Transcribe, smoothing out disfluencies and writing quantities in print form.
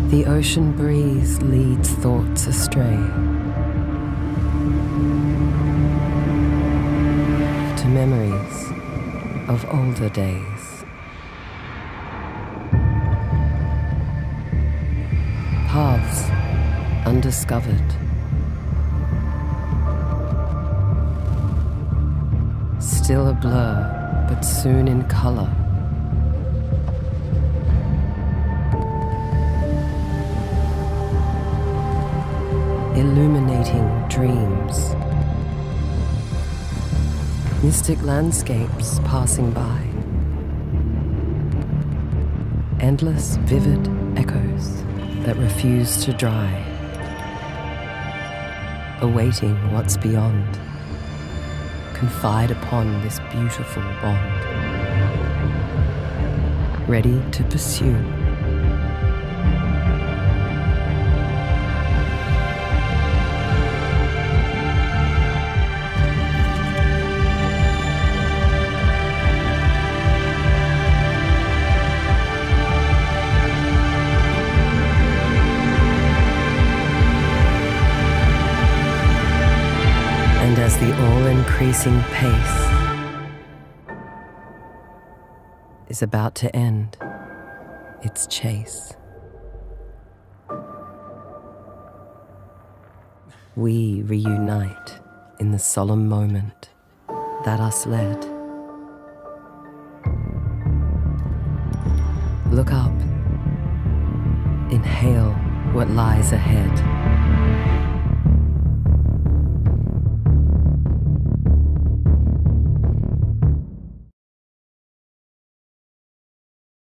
The ocean breeze leads thoughts astray to memories of older days. Paths undiscovered. Still a blur, but soon in color. Illuminating dreams. Mystic landscapes passing by. Endless, vivid echoes that refuse to dry. Awaiting what's beyond. Confide upon this beautiful bond. Ready to pursue. And as the all-increasing pace is about to end its chase, we reunite in the solemn moment that us led. Look up, inhale what lies ahead.